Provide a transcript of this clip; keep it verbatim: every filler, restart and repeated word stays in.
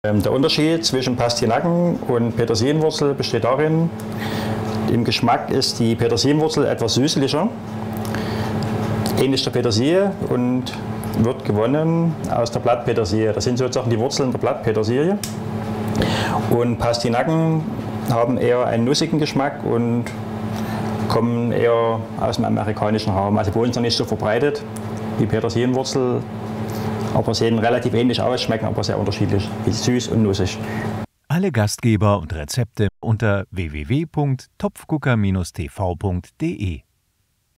Der Unterschied zwischen Pastinaken und Petersilienwurzel besteht darin, im Geschmack ist die Petersilienwurzel etwas süßlicher, ähnlich der Petersilie, und wird gewonnen aus der Blattpetersilie. Das sind sozusagen die Wurzeln der Blattpetersilie. Und Pastinaken haben eher einen nussigen Geschmack und kommen eher aus dem amerikanischen Raum. Also bei uns noch nicht so verbreitet wie Petersilienwurzel, aber sehen relativ ähnlich aus, schmecken aber sehr unterschiedlich, wie süß und nussig. Alle Gastgeber und Rezepte unter w w w punkt topfgucker Bindestrich t v punkt de